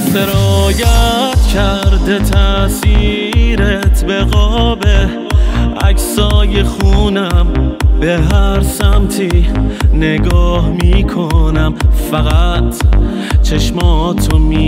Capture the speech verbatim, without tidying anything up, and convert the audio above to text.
سرایت کرده تأثیرت به قابه عکسای خونم به هر سمتی نگاه میکنم، فقط چشماتو می